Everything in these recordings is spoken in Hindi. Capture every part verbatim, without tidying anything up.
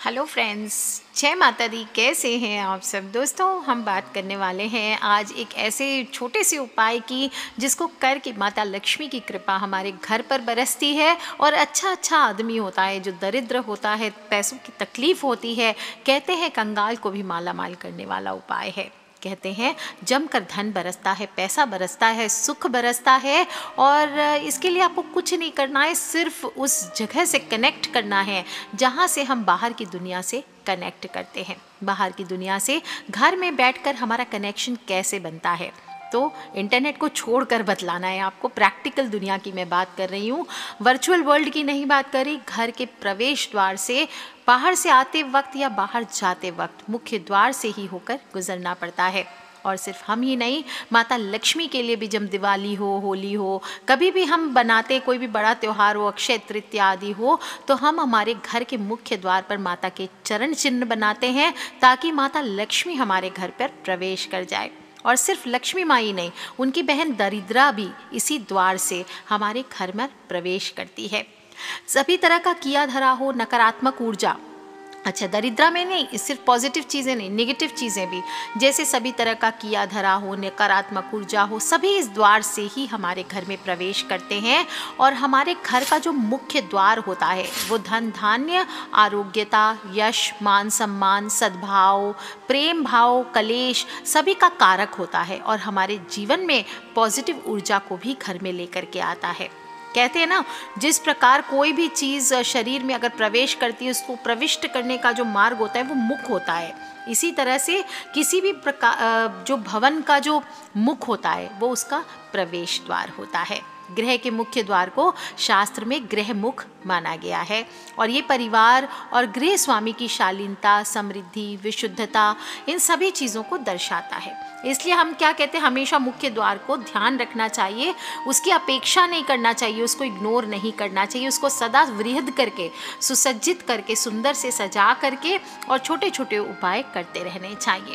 हेलो फ्रेंड्स, जय माता दी। कैसे हैं आप सब दोस्तों? हम बात करने वाले हैं आज एक ऐसे छोटे से उपाय की जिसको करके माता लक्ष्मी की कृपा हमारे घर पर बरसती है और अच्छा अच्छा आदमी होता है। जो दरिद्र होता है, पैसों की तकलीफ होती है, कहते हैं कंगाल को भी माला माल करने वाला उपाय है। कहते हैं जमकर धन बरसता है, पैसा बरसता है, सुख बरसता है। और इसके लिए आपको कुछ नहीं करना है, सिर्फ उस जगह से कनेक्ट करना है जहाँ से हम बाहर की दुनिया से कनेक्ट करते हैं। बाहर की दुनिया से घर में बैठकर हमारा कनेक्शन कैसे बनता है, तो इंटरनेट को छोड़कर बतलाना है आपको। प्रैक्टिकल दुनिया की मैं बात कर रही हूँ, वर्चुअल वर्ल्ड की नहीं बात कर रही। घर के प्रवेश द्वार से बाहर से आते वक्त या बाहर जाते वक्त मुख्य द्वार से ही होकर गुजरना पड़ता है। और सिर्फ हम ही नहीं, माता लक्ष्मी के लिए भी जब दिवाली हो, होली हो, कभी भी हम बनाते, कोई भी बड़ा त्यौहार हो, अक्षय तृतीया आदि हो, तो हम हमारे घर के मुख्य द्वार पर माता के चरण चिन्ह बनाते हैं ताकि माता लक्ष्मी हमारे घर पर प्रवेश कर जाए। और सिर्फ लक्ष्मी माँ ही नहीं, उनकी बहन दरिद्रा भी इसी द्वार से हमारे घर में प्रवेश करती है। सभी तरह का किया धरा हो, नकारात्मक ऊर्जा, अच्छा दरिद्रा में नहीं, सिर्फ पॉजिटिव चीज़ें नहीं, नेगेटिव चीज़ें भी, जैसे सभी तरह का किया धरा हो, नकारात्मक ऊर्जा हो, सभी इस द्वार से ही हमारे घर में प्रवेश करते हैं। और हमारे घर का जो मुख्य द्वार होता है वो धन धान्य, आरोग्यता, यश, मान सम्मान, सद्भाव, प्रेम भाव, कलेश सभी का कारक होता है और हमारे जीवन में पॉजिटिव ऊर्जा को भी घर में लेकर के आता है। कहते हैं ना, जिस प्रकार कोई भी चीज़ शरीर में अगर प्रवेश करती है, उसको प्रविष्ट करने का जो मार्ग होता है वो मुख होता है। इसी तरह से किसी भी प्रकार जो भवन का जो मुख होता है वो उसका प्रवेश द्वार होता है। गृह के मुख्य द्वार को शास्त्र में गृह मुख माना गया है और ये परिवार और गृह स्वामी की शालीनता, समृद्धि, विशुद्धता, इन सभी चीज़ों को दर्शाता है। इसलिए हम क्या कहते हैं, हमेशा मुख्य द्वार को ध्यान रखना चाहिए, उसकी अपेक्षा नहीं करना चाहिए, उसको इग्नोर नहीं करना चाहिए, उसको सदा वृहद करके, सुसज्जित करके, सुंदर से सजा करके और छोटे छोटे उपाय करते रहने चाहिए।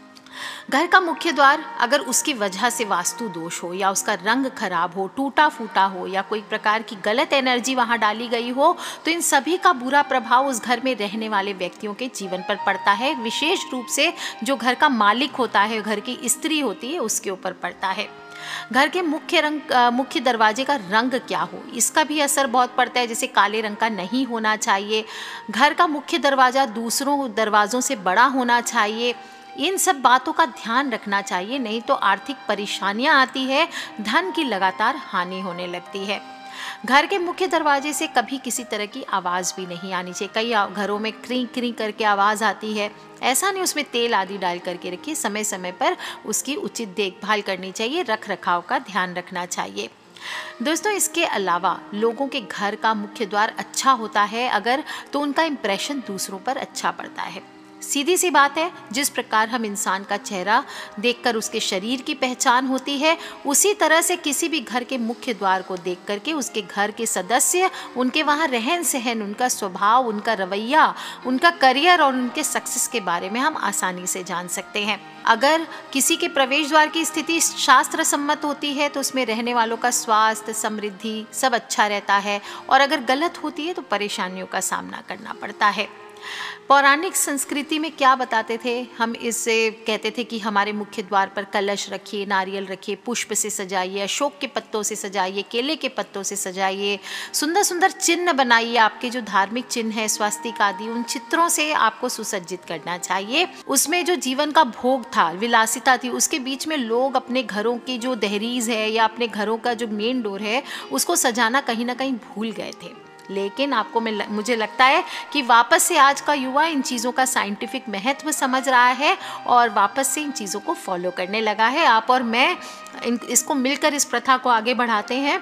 घर का मुख्य द्वार अगर उसकी वजह से वास्तु दोष हो या उसका रंग खराब हो, टूटा फूटा हो या कोई प्रकार की गलत एनर्जी वहाँ डाली गई हो, तो इन सभी का बुरा प्रभाव उस घर में रहने वाले व्यक्तियों के जीवन पर पड़ता है। विशेष रूप से जो घर का मालिक होता है, घर की स्त्री होती है, उसके ऊपर पड़ता है। घर के मुख्य रंग मुख्य दरवाजे का रंग क्या हो, इसका भी असर बहुत पड़ता है। जैसे काले रंग का नहीं होना चाहिए। घर का मुख्य दरवाज़ा दूसरों दरवाज़ों से बड़ा होना चाहिए। इन सब बातों का ध्यान रखना चाहिए, नहीं तो आर्थिक परेशानियां आती है, धन की लगातार हानि होने लगती है। घर के मुख्य दरवाजे से कभी किसी तरह की आवाज़ भी नहीं आनी चाहिए। कई घरों में क्री क्री करके आवाज़ आती है, ऐसा नहीं, उसमें तेल आदि डाल करके रखिए। समय समय पर उसकी उचित देखभाल करनी चाहिए, रख रखाव का ध्यान रखना चाहिए। दोस्तों, इसके अलावा लोगों के घर का मुख्य द्वार अच्छा होता है अगर, तो उनका इम्प्रेशन दूसरों पर अच्छा पड़ता है। सीधी सी बात है, जिस प्रकार हम इंसान का चेहरा देखकर उसके शरीर की पहचान होती है, उसी तरह से किसी भी घर के मुख्य द्वार को देख करके उसके घर के सदस्य, उनके वहाँ रहन सहन, उनका स्वभाव, उनका रवैया, उनका करियर और उनके सक्सेस के बारे में हम आसानी से जान सकते हैं। अगर किसी के प्रवेश द्वार की स्थिति शास्त्र सम्मत होती है तो उसमें रहने वालों का स्वास्थ्य, समृद्धि सब अच्छा रहता है, और अगर गलत होती है तो परेशानियों का सामना करना पड़ता है। पौराणिक संस्कृति में क्या बताते थे, हम इससे कहते थे कि हमारे मुख्य द्वार पर कलश रखिए, नारियल रखिए, पुष्प से सजाइए, अशोक के पत्तों से सजाइए, केले के पत्तों से सजाइए, सुंदर सुंदर चिन्ह बनाइए। आपके जो धार्मिक चिन्ह है, स्वास्तिक आदि, उन चित्रों से आपको सुसज्जित करना चाहिए। उसमें जो जीवन का भोग था, विलासिता थी, उसके बीच में लोग अपने घरों की जो दहलीज है या अपने घरों का जो मेन डोर है, उसको सजाना कहीं ना कहीं भूल गए थे। लेकिन आपको मैं मुझे लगता है कि वापस से आज का युवा इन चीज़ों का साइंटिफिक महत्व समझ रहा है और वापस से इन चीज़ों को फॉलो करने लगा है। आप और मैं इन इसको मिलकर इस प्रथा को आगे बढ़ाते हैं।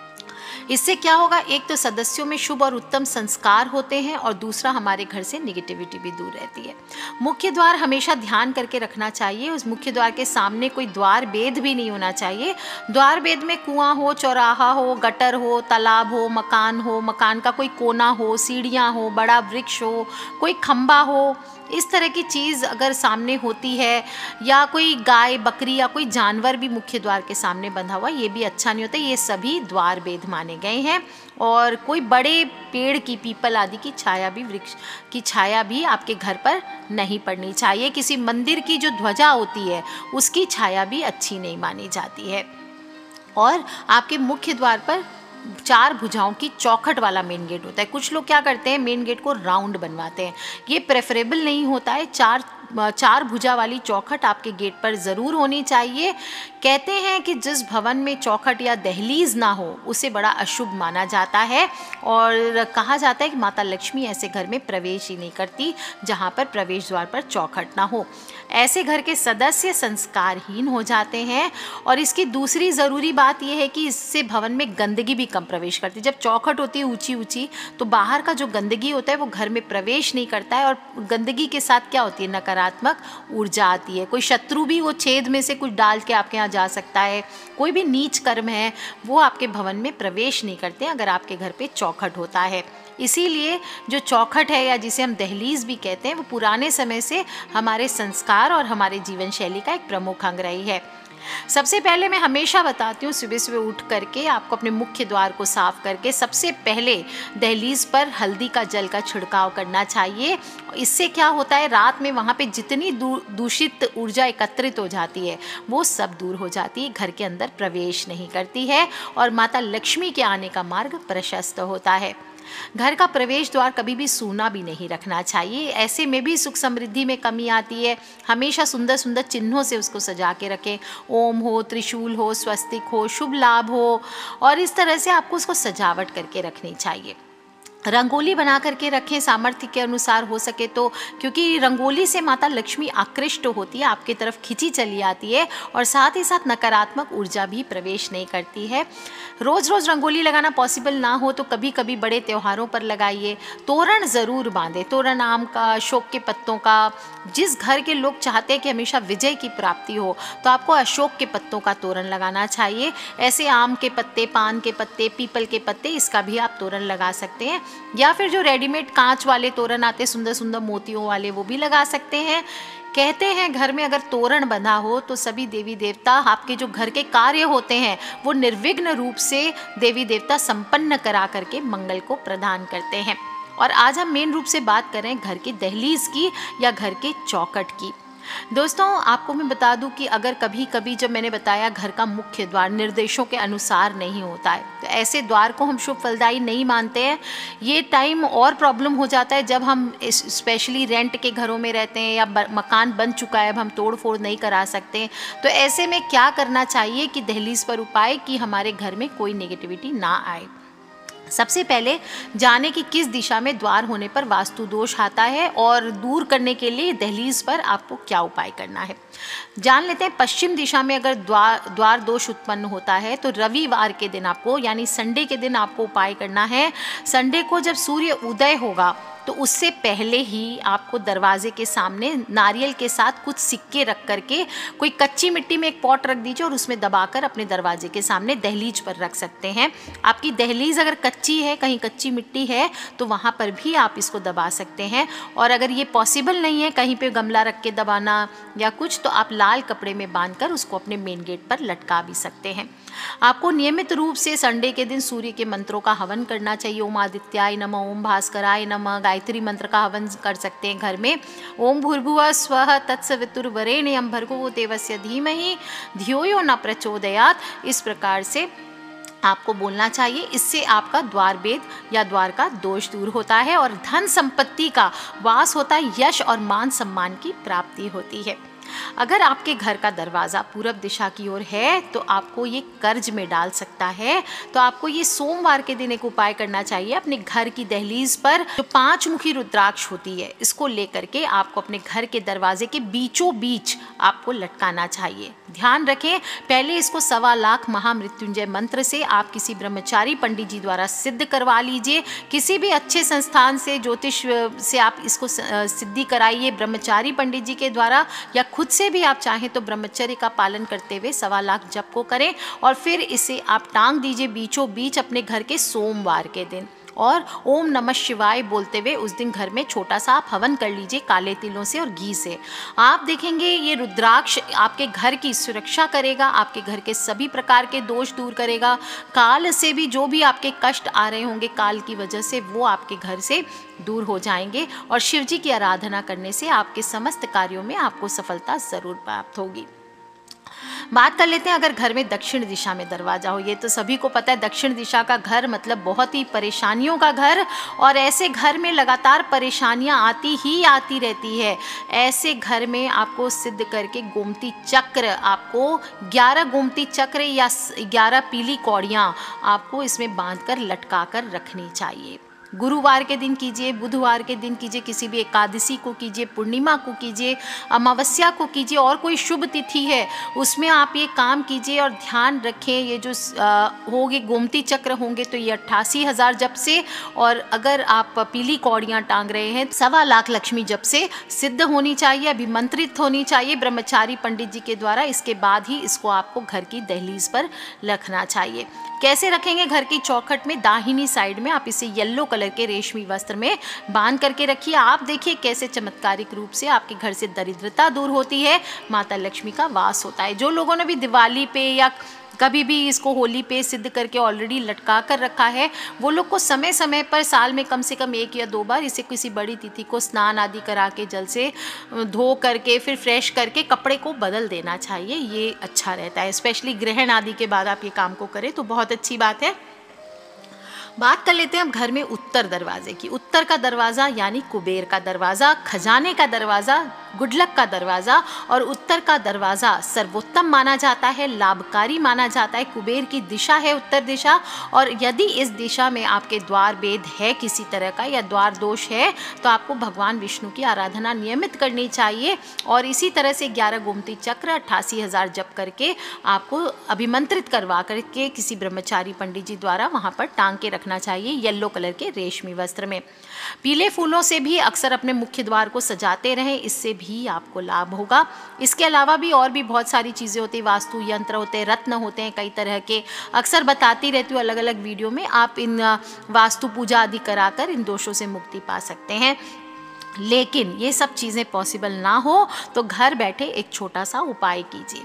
इससे क्या होगा, एक तो सदस्यों में शुभ और उत्तम संस्कार होते हैं और दूसरा हमारे घर से निगेटिविटी भी दूर रहती है। मुख्य द्वार हमेशा ध्यान करके रखना चाहिए। उस मुख्य द्वार के सामने कोई द्वार भेद भी नहीं होना चाहिए। द्वार भेद में कुआं हो, चौराहा हो, गटर हो, तालाब हो, मकान हो, मकान का कोई कोना हो, सीढ़ियाँ हो, बड़ा वृक्ष हो, कोई खंबा हो, इस तरह की चीज़ अगर सामने होती है, या कोई गाय बकरी या कोई जानवर भी मुख्य द्वार के सामने बंधा हुआ, ये भी अच्छा नहीं होता। ये सभी द्वार भेद माने माने गए हैं। और कोई बड़े पेड़ की, पीपल आदि की छाया भी, वृक्ष की छाया भी आपके घर पर नहीं पड़नी चाहिए। किसी मंदिर की जो ध्वजा होती है उसकी छाया भी अच्छी नहीं मानी जाती है। और आपके मुख्य द्वार पर चार भुजाओं की चौखट वाला मेन गेट होता है। कुछ लोग क्या करते हैं, मेन गेट को राउंड बनवाते हैं, ये प्रेफरेबल नहीं होता है। चार चार भुजा वाली चौखट आपके गेट पर ज़रूर होनी चाहिए। कहते हैं कि जिस भवन में चौखट या दहलीज ना हो उसे बड़ा अशुभ माना जाता है, और कहा जाता है कि माता लक्ष्मी ऐसे घर में प्रवेश ही नहीं करती जहाँ पर प्रवेश द्वार पर चौखट ना हो। ऐसे घर के सदस्य संस्कारहीन हो जाते हैं। और इसकी दूसरी ज़रूरी बात यह है कि इससे भवन में गंदगी भी कम प्रवेश करती है। जब चौखट होती है ऊंची ऊंची तो बाहर का जो गंदगी होता है वो घर में प्रवेश नहीं करता है, और गंदगी के साथ क्या होती है, नकारात्मक ऊर्जा आती है। कोई शत्रु भी वो छेद में से कुछ डाल के आपके यहाँ जा सकता है। कोई भी नीच कर्म है वो आपके भवन में प्रवेश नहीं करते अगर आपके घर पे चौखट होता है। इसीलिए जो चौखट है, या जिसे हम दहलीज भी कहते हैं, वो पुराने समय से हमारे संस्कार और हमारे जीवन शैली का एक प्रमुख अंग रही है। सबसे पहले मैं हमेशा बताती हूँ, सुबह सुबह उठ करके आपको अपने मुख्य द्वार को साफ करके सबसे पहले दहलीज पर हल्दी का जल का छिड़काव करना चाहिए। इससे क्या होता है, रात में वहाँ पे जितनी दूषित ऊर्जा एकत्रित हो जाती है वो सब दूर हो जाती है, घर के अंदर प्रवेश नहीं करती है, और माता लक्ष्मी के आने का मार्ग प्रशस्त होता है। घर का प्रवेश द्वार कभी भी सूना भी नहीं रखना चाहिए, ऐसे में भी सुख समृद्धि में कमी आती है। हमेशा सुंदर सुंदर चिन्हों से उसको सजा के रखें, ओम हो, त्रिशूल हो, स्वस्तिक हो, शुभ लाभ हो, और इस तरह से आपको उसको सजावट करके रखनी चाहिए। रंगोली बना करके रखें सामर्थ्य के अनुसार हो सके तो, क्योंकि रंगोली से माता लक्ष्मी आकृष्ट होती है, आपकी तरफ खिंची चली आती है, और साथ ही साथ नकारात्मक ऊर्जा भी प्रवेश नहीं करती है। रोज़ रोज़ रंगोली लगाना पॉसिबल ना हो तो कभी कभी बड़े त्योहारों पर लगाइए। तोरण ज़रूर बांधें, तोरण आम का, अशोक के पत्तों का। जिस घर के लोग चाहते हैं कि हमेशा विजय की प्राप्ति हो तो आपको अशोक के पत्तों का तोरण लगाना चाहिए। ऐसे आम के पत्ते, पान के पत्ते, पीपल के पत्ते, इसका भी आप तोरण लगा सकते हैं। या फिर जो रेडीमेड कांच वाले तोरण आते, सुंदर सुंदर मोतियों वाले, वो भी लगा सकते हैं। कहते हैं घर में अगर तोरण बंधा हो तो सभी देवी देवता, आपके जो घर के कार्य होते हैं वो निर्विघ्न रूप से देवी देवता संपन्न करा करके मंगल को प्रदान करते हैं। और आज हम मेन रूप से बात कर रहे हैं घर की दहलीज की या घर के चौखट की। दोस्तों, आपको मैं बता दूं कि अगर कभी कभी, जब मैंने बताया, घर का मुख्य द्वार निर्देशों के अनुसार नहीं होता है तो ऐसे द्वार को हम शुभ फलदायी नहीं मानते हैं। ये टाइम और प्रॉब्लम हो जाता है जब हम स्पेशली रेंट के घरों में रहते हैं या मकान बन चुका है, अब हम तोड़ फोड़ नहीं करा सकते। तो ऐसे में क्या करना चाहिए कि दहलीज पर उपाय कि हमारे घर में कोई नेगेटिविटी ना आए। सबसे पहले जाने कि किस दिशा में द्वार होने पर वास्तु दोष आता है और दूर करने के लिए दहलीज पर आपको क्या उपाय करना है। जान लेते हैं, पश्चिम दिशा में अगर द्वार द्वार दोष उत्पन्न होता है तो रविवार के दिन आपको, यानी संडे के दिन आपको उपाय करना है। संडे को जब सूर्य उदय होगा तो उससे पहले ही आपको दरवाजे के सामने नारियल के साथ कुछ सिक्के रख करके, कोई कच्ची मिट्टी में एक पॉट रख दीजिए और उसमें दबाकर अपने दरवाजे के सामने दहलीज पर रख सकते हैं। आपकी दहलीज अगर कच्ची है, कहीं कच्ची मिट्टी है तो वहाँ पर भी आप इसको दबा सकते हैं। और अगर ये पॉसिबल नहीं है कहीं पे गमला रख के दबाना या कुछ, तो आप लाल कपड़े में बांधकर उसको अपने मेन गेट पर लटका भी सकते हैं। आपको नियमित रूप से संडे के दिन सूर्य के मंत्रों का हवन करना चाहिए। ओम आदित्याय नमः, ओम भास्कराय नमः, गायत्री मंत्र का हवन कर सकते हैं घर में। ओम भूर्भुवः स्वः तत्सवितुर्वरेण्यं भर्गो देवस्य धीमहि धियो यो न प्रचोदयात्, इस प्रकार से आपको बोलना चाहिए। इससे आपका द्वार भेद या द्वार का दोष दूर होता है और धन संपत्ति का वास होता है, यश और मान सम्मान की प्राप्ति होती है। अगर आपके घर का दरवाज़ा पूरब दिशा की ओर है तो आपको ये कर्ज में डाल सकता है। तो आपको ये सोमवार के दिन एक उपाय करना चाहिए। अपने घर की दहलीज पर जो पांच मुखी रुद्राक्ष होती है, इसको लेकर के आपको अपने घर के दरवाजे के बीचों बीच आपको लटकाना चाहिए। ध्यान रखें, पहले इसको सवा लाख महामृत्युंजय मंत्र से आप किसी ब्रह्मचारी पंडित जी द्वारा सिद्ध करवा लीजिए। किसी भी अच्छे संस्थान से, ज्योतिष से आप इसको सिद्धि कराइए, ब्रह्मचारी पंडित जी के द्वारा, या खुद से भी आप चाहें तो ब्रह्मचर्य का पालन करते हुए सवा लाख जप को करें और फिर इसे आप टांग दीजिए बीचों बीच अपने घर के सोमवार के दिन। और ओम नमः शिवाय बोलते हुए उस दिन घर में छोटा सा आप हवन कर लीजिए काले तिलों से और घी से। आप देखेंगे ये रुद्राक्ष आपके घर की सुरक्षा करेगा, आपके घर के सभी प्रकार के दोष दूर करेगा, काल से भी जो भी आपके कष्ट आ रहे होंगे काल की वजह से वो आपके घर से दूर हो जाएंगे और शिव जी की आराधना करने से आपके समस्त कार्यों में आपको सफलता ज़रूर प्राप्त होगी। बात कर लेते हैं अगर घर में दक्षिण दिशा में दरवाज़ा हो। ये तो सभी को पता है दक्षिण दिशा का घर मतलब बहुत ही परेशानियों का घर, और ऐसे घर में लगातार परेशानियां आती ही आती रहती है। ऐसे घर में आपको सिद्ध करके गोमती चक्र, आपको ग्यारह गोमती चक्र या ग्यारह पीली कौड़ियाँ आपको इसमें बांध कर लटका कर रखनी चाहिए। गुरुवार के दिन कीजिए, बुधवार के दिन कीजिए, किसी भी एकादशी को कीजिए, पूर्णिमा को कीजिए, अमावस्या को कीजिए, और कोई शुभ तिथि है उसमें आप ये काम कीजिए। और ध्यान रखें ये जो होंगे गोमती चक्र होंगे तो ये अट्ठासी हज़ार जप से, और अगर आप पीली कौड़ियाँ टांग रहे हैं सवा लाख लक्ष्मी जप से सिद्ध होनी चाहिए, अभिमंत्रित होनी चाहिए ब्रह्मचारी पंडित जी के द्वारा। इसके बाद ही इसको आपको घर की दहलीज पर रखना चाहिए। कैसे रखेंगे? घर की चौखट में दाहिनी साइड में आप इसे येलो कलर के रेशमी वस्त्र में बांध करके रखिए। आप देखिए कैसे चमत्कारिक रूप से आपके घर से दरिद्रता दूर होती है, माता लक्ष्मी का वास होता है। जो लोगों ने भी दिवाली पे या कभी भी इसको होली पे सिद्ध करके ऑलरेडी लटका कर रखा है, वो लोग को समय समय पर साल में कम से कम एक या दो बार इसे किसी बड़ी तिथि को स्नान आदि करा के जल से धो करके फिर फ्रेश करके कपड़े को बदल देना चाहिए। ये अच्छा रहता है, स्पेशली ग्रहण आदि के बाद आप ये काम को करें तो बहुत अच्छी बात है। बात कर लेते हैं अब घर में उत्तर दरवाजे की। उत्तर का दरवाज़ा यानी कुबेर का दरवाज़ा, खजाने का दरवाज़ा, गुडलक का दरवाज़ा, और उत्तर का दरवाज़ा सर्वोत्तम माना जाता है, लाभकारी माना जाता है। कुबेर की दिशा है उत्तर दिशा, और यदि इस दिशा में आपके द्वार भेद है किसी तरह का या द्वार दोष है तो आपको भगवान विष्णु की आराधना नियमित करनी चाहिए। और इसी तरह से ग्यारह गोमती चक्र अट्ठासी हज़ार जप करके आपको अभिमंत्रित करवा करके किसी ब्रह्मचारी पंडित जी द्वारा वहाँ पर टांग के रखना चाहिए येलो कलर के रेशमी वस्त्र में। पीले फूलों से भी अक्सर अपने मुख्य द्वार को सजाते रहें, इससे भी आपको लाभ होगा। इसके अलावा भी और भी बहुत सारी चीज़ें होती हैं, वास्तु यंत्र होते हैं, रत्न होते हैं कई तरह के, अक्सर बताती रहती हूँ अलग अलग वीडियो में। आप इन वास्तु पूजा आदि कराकर इन दोषों से मुक्ति पा सकते हैं। लेकिन ये सब चीज़ें पॉसिबल ना हो तो घर बैठे एक छोटा सा उपाय कीजिए।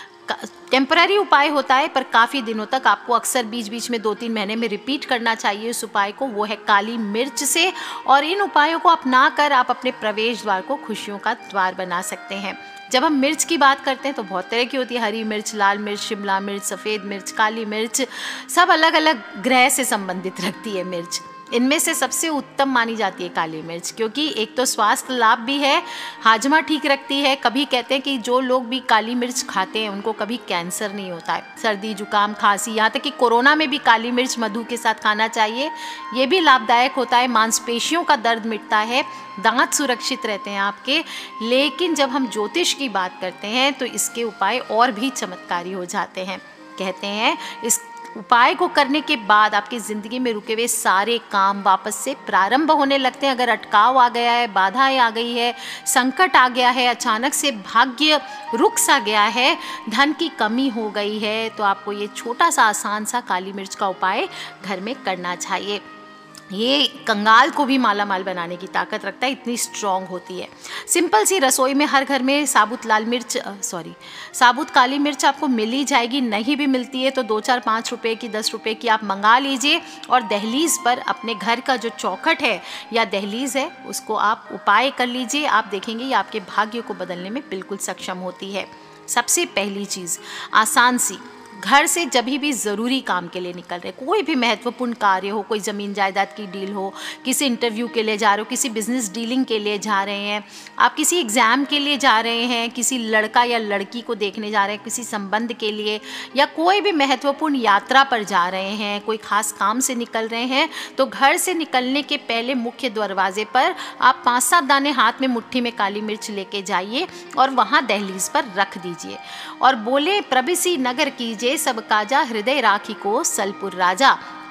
टेम्पररी उपाय होता है पर काफ़ी दिनों तक आपको अक्सर बीच बीच में दो तीन महीने में रिपीट करना चाहिए इस उपाय को, वो है काली मिर्च से। और इन उपायों को अपना कर आप अपने प्रवेश द्वार को खुशियों का द्वार बना सकते हैं। जब हम मिर्च की बात करते हैं तो बहुत तरह की होती है, हरी मिर्च, लाल मिर्च, शिमला मिर्च, सफ़ेद मिर्च, काली मिर्च, सब अलग अलग ग्रह से संबंधित रखती है मिर्च। इनमें से सबसे उत्तम मानी जाती है काली मिर्च, क्योंकि एक तो स्वास्थ्य लाभ भी है, हाजमा ठीक रखती है। कभी कहते हैं कि जो लोग भी काली मिर्च खाते हैं उनको कभी कैंसर नहीं होता है। सर्दी, जुकाम, खांसी, यहाँ तक कि कोरोना में भी काली मिर्च मधु के साथ खाना चाहिए, ये भी लाभदायक होता है। मांसपेशियों का दर्द मिटता है, दांत सुरक्षित रहते हैं आपके। लेकिन जब हम ज्योतिष की बात करते हैं तो इसके उपाय और भी चमत्कारी हो जाते हैं। कहते हैं इस उपाय को करने के बाद आपकी ज़िंदगी में रुके हुए सारे काम वापस से प्रारंभ होने लगते हैं। अगर अटकाव आ गया है, बाधाएं आ गई है, संकट आ गया है, अचानक से भाग्य रुक सा गया है, धन की कमी हो गई है, तो आपको ये छोटा सा आसान सा काली मिर्च का उपाय घर में करना चाहिए। ये कंगाल को भी माला माल बनाने की ताकत रखता है, इतनी स्ट्रॉन्ग होती है। सिंपल सी रसोई में हर घर में साबुत लाल मिर्च सॉरी साबुत काली मिर्च आपको मिल ही जाएगी। नहीं भी मिलती है तो दो चार पाँच रुपए की, दस रुपए की आप मंगा लीजिए और दहलीज पर अपने घर का जो चौखट है या दहलीज है उसको आप उपाय कर लीजिए। आप देखेंगे ये आपके भाग्य को बदलने में बिल्कुल सक्षम होती है। सबसे पहली चीज़ आसान सी, घर से जब भी ज़रूरी काम के लिए निकल रहे, कोई भी महत्वपूर्ण कार्य हो, कोई ज़मीन जायदाद की डील हो, किसी इंटरव्यू के लिए जा रहे हो, किसी बिजनेस डीलिंग के लिए जा रहे हैं, आप किसी एग्ज़ाम के लिए जा रहे हैं, किसी लड़का या लड़की को देखने जा रहे हैं, किसी संबंध के लिए, या कोई भी महत्वपूर्ण यात्रा पर जा रहे हैं, कोई ख़ास काम से निकल रहे हैं, तो घर से निकलने के पहले मुख्य दरवाजे पर आप पाँच सात दाने हाथ में मुट्ठी में काली मिर्च लेके जाइए और वहाँ दहलीज पर रख दीजिए और बोले प्रभिसी नगर कीजिए सब काजा हृदय राखी को सलपुर राजा।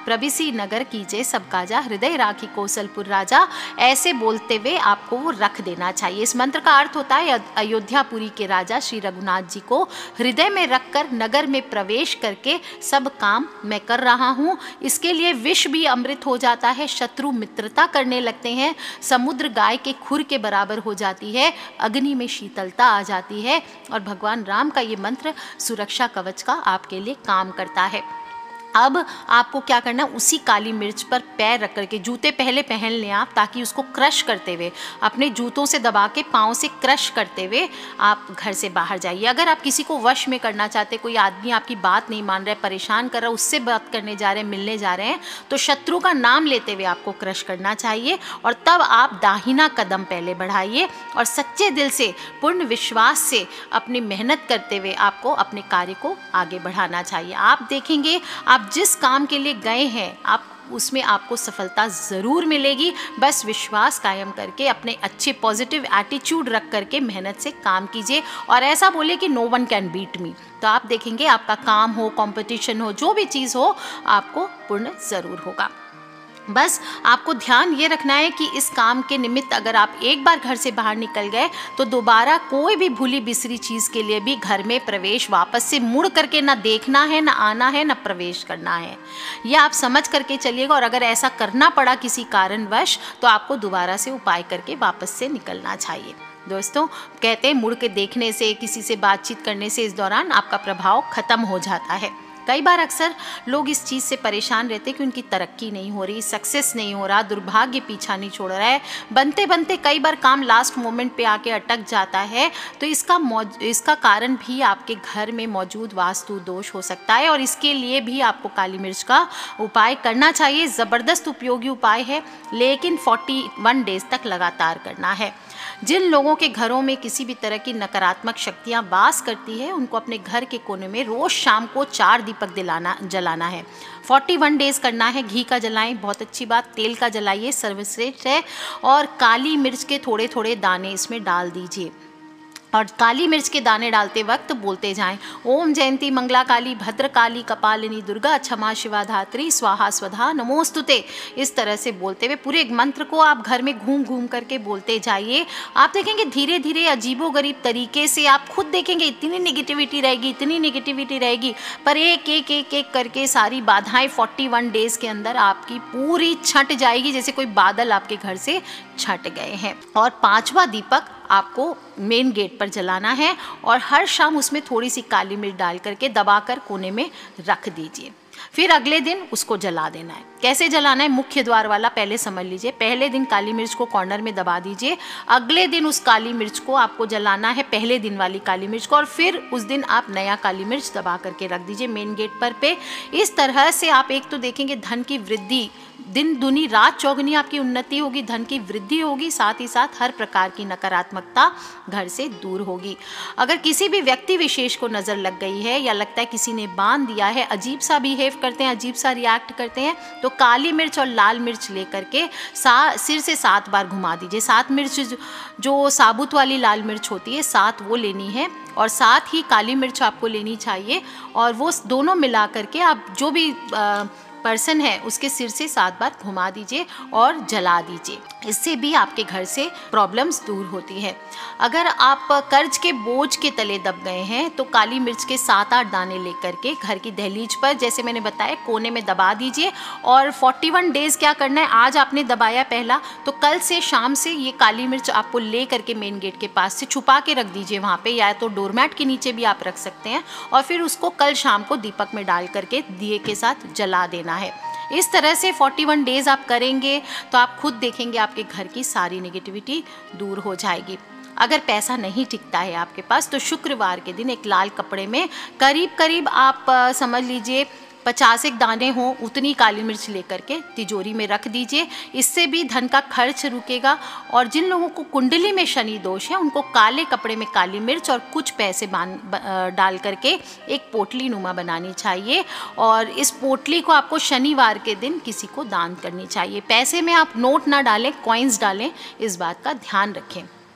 प्रविसी नगर कीजे सब काजा, हृदय राखी कौशलपुर राजा, ऐसे बोलते हुए आपको वो रख देना चाहिए। इस मंत्र का अर्थ होता है अयोध्यापुरी के राजा श्री रघुनाथ जी को हृदय में रखकर नगर में प्रवेश करके सब काम मैं कर रहा हूँ। इसके लिए विष भी अमृत हो जाता है, शत्रु मित्रता करने लगते हैं, समुद्र गाय के खुर के बराबर हो जाती है, अग्नि में शीतलता आ जाती है और भगवान राम का ये मंत्र सुरक्षा कवच का आपके लिए काम करता है। अब आपको क्या करना, उसी काली मिर्च पर पैर रख करके, जूते पहले पहन लें आप, ताकि उसको क्रश करते हुए, अपने जूतों से दबा के पाँव से क्रश करते हुए आप घर से बाहर जाइए। अगर आप किसी को वश में करना चाहते, कोई आदमी आपकी बात नहीं मान रहा है, परेशान कर रहा है, उससे बात करने जा रहे हैं, मिलने जा रहे हैं, तो शत्रु का नाम लेते हुए आपको क्रश करना चाहिए और तब आप दाहिना कदम पहले बढ़ाइए और सच्चे दिल से, पूर्ण विश्वास से अपनी मेहनत करते हुए आपको अपने कार्य को आगे बढ़ाना चाहिए। आप देखेंगे आप जिस काम के लिए गए हैं आप उसमें आपको सफलता ज़रूर मिलेगी। बस विश्वास कायम करके अपने अच्छे पॉजिटिव एटीट्यूड रख करके मेहनत से काम कीजिए और ऐसा बोले कि no one can beat me, तो आप देखेंगे आपका काम हो, कंपटीशन हो, जो भी चीज़ हो, आपको पूर्ण ज़रूर होगा। बस आपको ध्यान ये रखना है कि इस काम के निमित्त अगर आप एक बार घर से बाहर निकल गए तो दोबारा कोई भी भूली बिसरी चीज़ के लिए भी घर में प्रवेश वापस से मुड़ करके ना देखना है, ना आना है, ना प्रवेश करना है। यह आप समझ करके चलिएगा और अगर ऐसा करना पड़ा किसी कारणवश तो आपको दोबारा से उपाय करके वापस से निकलना चाहिए। दोस्तों, कहते हैं मुड़ के देखने से, किसी से बातचीत करने से इस दौरान आपका प्रभाव खत्म हो जाता है। कई बार अक्सर लोग इस चीज़ से परेशान रहते हैं कि उनकी तरक्की नहीं हो रही, सक्सेस नहीं हो रहा, दुर्भाग्य पीछा नहीं छोड़ रहा है, बनते बनते कई बार काम लास्ट मोमेंट पे आके अटक जाता है। तो इसका इसका कारण भी आपके घर में मौजूद वास्तु दोष हो सकता है और इसके लिए भी आपको काली मिर्च का उपाय करना चाहिए। ज़बरदस्त उपयोगी उपाय है, लेकिन इकतालीस डेज तक लगातार करना है। जिन लोगों के घरों में किसी भी तरह की नकारात्मक शक्तियां वास करती है उनको अपने घर के कोने में रोज शाम को चार दीपक दिलाना जलाना है। इकतालीस डेज करना है। घी का जलाएं, बहुत अच्छी बात, तेल का जलाइए, सर्वश्रेष्ठ है। और काली मिर्च के थोड़े थोड़े दाने इसमें डाल दीजिए और काली मिर्च के दाने डालते वक्त बोलते जाएं, ओम जयंती मंगला काली भद्र काली कपालिनी दुर्गा क्षमा शिवा धात्री स्वाहा स्वधा नमोस्तुते। इस तरह से बोलते हुए पूरे मंत्र को आप घर में घूम घूम करके बोलते जाइए। आप देखेंगे धीरे धीरे अजीबोगरीब तरीके से, आप खुद देखेंगे इतनी नेगेटिविटी रहेगी, इतनी नेगेटिविटी रहेगी, पर एक एक एक एक करके सारी बाधाएं इकतालीस डेज के अंदर आपकी पूरी छट जाएगी, जैसे कोई बादल आपके घर से छट गए हैं। और पांचवा दीपक आपको मेन गेट पर जलाना है और हर शाम उसमें थोड़ी सी काली मिर्च डाल करके दबाकर कोने में रख दीजिए। फिर अगले दिन उसको जला देना है। कैसे जलाना है, मुख्य द्वार वाला पहले समझ लीजिए। पहले दिन काली मिर्च को कॉर्नर में दबा दीजिए, अगले दिन उस काली मिर्च को आपको जलाना है, पहले दिन वाली काली मिर्च को, और फिर उस दिन आप नया काली मिर्च दबा करके रख दीजिए मेन गेट पर पे। इस तरह से आप एक तो देखेंगे धन की वृद्धि, दिन दुनी रात चौगनी आपकी उन्नति होगी, धन की वृद्धि होगी, साथ ही साथ हर प्रकार की नकारात्मकता घर से दूर होगी। अगर किसी भी व्यक्ति विशेष को नज़र लग गई है या लगता है किसी ने बांध दिया है, अजीब सा बिहेव करते हैं, अजीब सा रिएक्ट करते हैं, तो काली मिर्च और लाल मिर्च लेकर के सा सिर से सात बार घुमा दीजिए। सात मिर्च जो साबुत वाली लाल मिर्च होती है, सात वो लेनी है और साथ ही काली मिर्च आपको लेनी चाहिए और वो दोनों मिला करके आप जो भी आ, पर्सन है उसके सिर से सात बार घुमा दीजिए और जला दीजिए। इससे भी आपके घर से प्रॉब्लम्स दूर होती है। अगर आप कर्ज के बोझ के तले दब गए हैं तो काली मिर्च के सात आठ दाने लेकर के घर की दहलीज पर, जैसे मैंने बताया, कोने में दबा दीजिए और इकतालीस डेज क्या करना है, आज आपने दबाया पहला, तो कल से शाम से ये काली मिर्च आपको ले करके मेन गेट के पास से छुपा के रख दीजिए वहाँ पे, या तो डोरमैट के नीचे भी आप रख सकते हैं और फिर उसको कल शाम को दीपक में डाल करके दिए के साथ जला देना है। इस तरह से इकतालीस डेज आप करेंगे तो आप खुद देखेंगे आपके घर की सारी नेगेटिविटी दूर हो जाएगी। अगर पैसा नहीं टिकता है आपके पास तो शुक्रवार के दिन एक लाल कपड़े में करीब करीब आप समझ लीजिए पचास एक दाने हों उतनी काली मिर्च लेकर के तिजोरी में रख दीजिए। इससे भी धन का खर्च रुकेगा। और जिन लोगों को कुंडली में शनि दोष है उनको काले कपड़े में काली मिर्च और कुछ पैसे बांध डाल करके एक पोटली नुमा बनानी चाहिए और इस पोटली को आपको शनिवार के दिन किसी को दान करनी चाहिए। पैसे में आप नोट ना डालें, कॉइन्स डालें, इस बात का ध्यान रखें।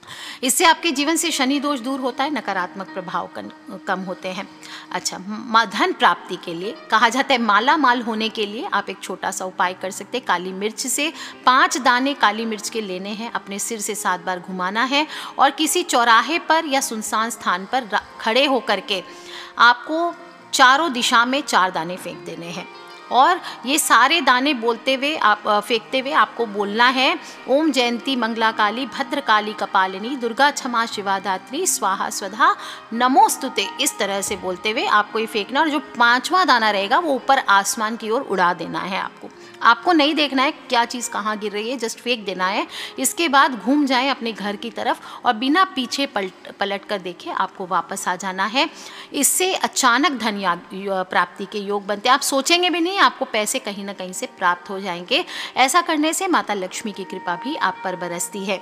इससे आपके जीवन से शनि दोष दूर होता है, नकारात्मक प्रभाव कम होते हैं। अच्छा, धन प्राप्ति के लिए कहा जाता है, माला माल होने के लिए आप एक छोटा सा उपाय कर सकते हैं। काली मिर्च से पांच दाने काली मिर्च के लेने हैं, अपने सिर से सात बार घुमाना है और किसी चौराहे पर या सुनसान स्थान पर खड़े होकर के आपको चारों दिशा में चार दाने फेंक देने हैं और ये सारे दाने बोलते हुए आप फेंकते हुए आपको बोलना है, ओम जयंती मंगला काली भद्र काली कपालिनी दुर्गा क्षमा शिवा धात्री स्वाहा स्वधा नमोस्तुते। इस तरह से बोलते हुए आपको ये फेंकना और जो पांचवा दाना रहेगा वो ऊपर आसमान की ओर उड़ा देना है। आपको आपको नहीं देखना है क्या चीज़ कहाँ गिर रही है, जस्ट फेंक देना है। इसके बाद घूम जाएं अपने घर की तरफ और बिना पीछे पलट पलट कर देखे आपको वापस आ जाना है। इससे अचानक धन प्राप्ति के योग बनते हैं। आप सोचेंगे भी नहीं, आपको पैसे कहीं ना कहीं से प्राप्त हो जाएंगे। ऐसा करने से माता लक्ष्मी की कृपा भी आप पर बरसती है।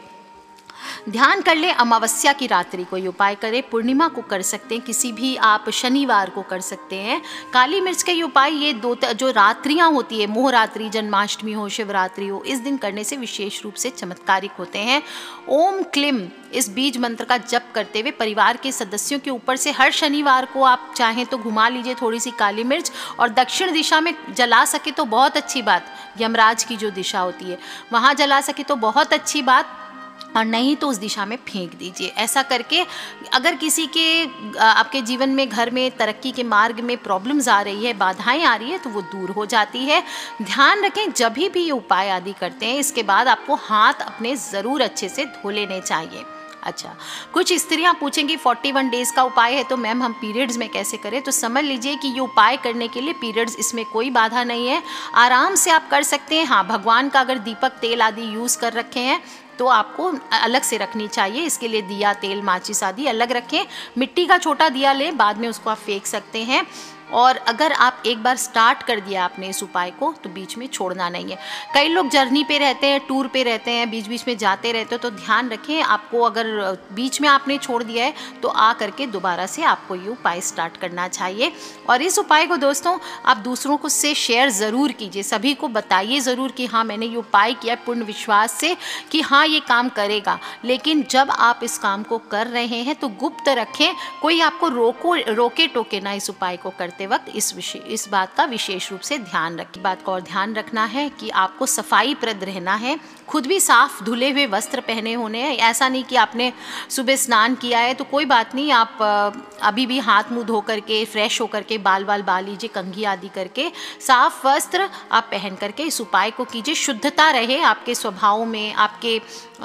ध्यान कर ले, अमावस्या की रात्रि को ये उपाय करें, पूर्णिमा को कर सकते हैं, किसी भी आप शनिवार को कर सकते हैं। काली मिर्च के ये उपाय ये दो जो रात्रियां होती है, मोहरात्रि, जन्माष्टमी हो, शिवरात्रि हो, इस दिन करने से विशेष रूप से चमत्कारिक होते हैं। ओम क्लीम इस बीज मंत्र का जप करते हुए परिवार के सदस्यों के ऊपर से हर शनिवार को आप चाहें तो घुमा लीजिए थोड़ी सी काली मिर्च और दक्षिण दिशा में जला सके तो बहुत अच्छी बात, यमराज की जो दिशा होती है वहाँ जला सके तो बहुत अच्छी बात, और नहीं तो उस दिशा में फेंक दीजिए। ऐसा करके अगर किसी के आपके जीवन में घर में तरक्की के मार्ग में प्रॉब्लम्स आ रही है, बाधाएं आ रही है, तो वो दूर हो जाती है। ध्यान रखें जब भी ये उपाय आदि करते हैं इसके बाद आपको हाथ अपने ज़रूर अच्छे से धो लेने चाहिए। अच्छा, कुछ स्त्रियां पूछेंगी इकतालीस डेज का उपाय है तो मैम हम पीरियड्स में कैसे करें? तो समझ लीजिए कि ये उपाय करने के लिए पीरियड्स इसमें कोई बाधा नहीं है, आराम से आप कर सकते हैं। हाँ, भगवान का अगर दीपक तेल आदि यूज़ कर रखे हैं तो आपको अलग से रखनी चाहिए। इसके लिए दिया, तेल, माचिस आदि अलग रखें। मिट्टी का छोटा दिया लें, बाद में उसको आप फेंक सकते हैं। और अगर आप एक बार स्टार्ट कर दिया आपने इस उपाय को तो बीच में छोड़ना नहीं है। कई लोग जर्नी पे रहते हैं, टूर पे रहते हैं, बीच बीच में जाते रहते हो, तो ध्यान रखें आपको अगर बीच में आपने छोड़ दिया है तो आ करके दोबारा से आपको ये उपाय स्टार्ट करना चाहिए। और इस उपाय को दोस्तों आप दूसरों को से शेयर ज़रूर कीजिए, सभी को बताइए ज़रूर कि हाँ मैंने ये उपाय किया पूर्ण विश्वास से कि हाँ ये काम करेगा। लेकिन जब आप इस काम को कर रहे हैं तो गुप्त रखें, कोई आपको रोको रोके टोके ना इस उपाय को करते वक्त। इस विषय इस बात का विशेष रूप से ध्यान रखें। बात का और ध्यान रखना है कि आपको सफाई प्रद रहना है, खुद भी साफ धुले हुए वस्त्र पहने होने हैं। ऐसा नहीं कि आपने सुबह स्नान किया है तो कोई बात नहीं, आप अभी भी हाथ मुंह धो करके फ्रेश होकर के बाल बाल बाल लीजिए, कंघी आदि करके साफ वस्त्र आप पहन करके इस उपाय को कीजिए। शुद्धता रहे आपके स्वभाव में, आपके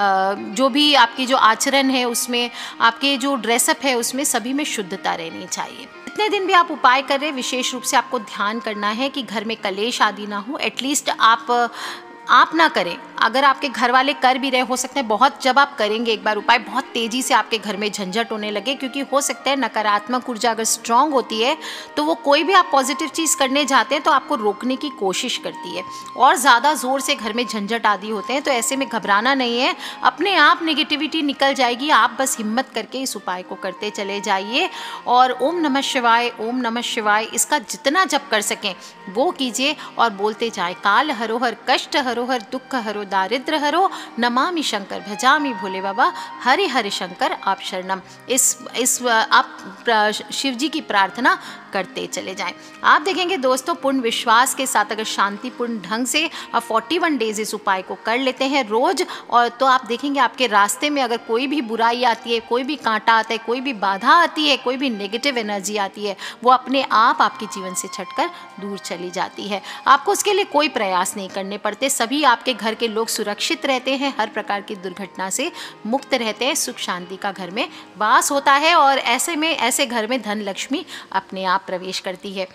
जो भी आपकी जो आचरण है उसमें, आपके जो ड्रेसअप है उसमें, सभी में शुद्धता रहनी चाहिए। जितने दिन भी आप उपाय कर रहे हैं विशेष रूप से आपको ध्यान करना है कि घर में कलेश आदि ना हो। एटलीस्ट आप आप ना करें, अगर आपके घर वाले कर भी रहे, हो सकता है बहुत जब आप करेंगे एक बार उपाय बहुत तेज़ी से आपके घर में झंझट होने लगे, क्योंकि हो सकता है नकारात्मक ऊर्जा अगर स्ट्रांग होती है तो वो कोई भी आप पॉजिटिव चीज़ करने जाते हैं तो आपको रोकने की कोशिश करती है और ज़्यादा ज़ोर से घर में झंझट आदि होते हैं। तो ऐसे में घबराना नहीं है, अपने आप नेगेटिविटी निकल जाएगी। आप बस हिम्मत करके इस उपाय को करते चले जाइए और ओम नमः शिवाय, ओम नमः शिवाय इसका जितना जप कर सकें वो कीजिए और बोलते जाए, काल हरोहर, कष्ट हरोहर, दुख हरो, दारिद्र हरो, नमामि शंकर, भजामि भोले बाबा, हरि हरि शंकर आप शरणम। इस इस आप शिव जी की प्रार्थना करते चले जाएं। आप देखेंगे दोस्तों पूर्ण विश्वास के साथ अगर शांतिपूर्ण ढंग से आप इकतालीस डेज इस उपाय को कर लेते हैं रोज, और तो आप देखेंगे आपके रास्ते में अगर कोई भी बुराई आती है, कोई भी कांटा आता है, कोई भी बाधा आती है, कोई भी नेगेटिव एनर्जी आती है, वो अपने आप आपके जीवन से छटकर दूर चली जाती है। आपको उसके लिए कोई प्रयास नहीं करने पड़ते, सभी आपके घर के लोग सुरक्षित रहते हैं, हर प्रकार की दुर्घटना से मुक्त रहते हैं, सुख शांति का घर में वास होता है और ऐसे में ऐसे घर में धन लक्ष्मी अपने आप प्रवेश करती है।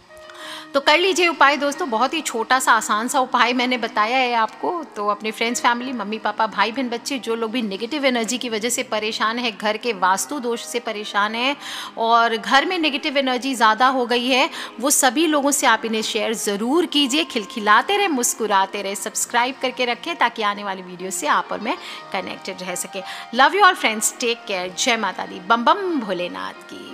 तो कर लीजिए उपाय दोस्तों, बहुत ही छोटा सा आसान सा उपाय मैंने बताया है आपको। तो अपने फ्रेंड्स, फैमिली, मम्मी पापा, भाई बहन, बच्चे, जो लोग भी नेगेटिव एनर्जी की वजह से परेशान है, घर के वास्तु दोष से परेशान है और घर में नेगेटिव एनर्जी ज़्यादा हो गई है, वो सभी लोगों से आप इन्हें शेयर ज़रूर कीजिए। खिलखिलाते रहे, मुस्कुराते रहे, सब्सक्राइब करके रखें ताकि आने वाली वीडियो से आप और मैं कनेक्टेड रह सकें। Love you all friends, take care, जय माता दी, बम बम भोलेनाथ की।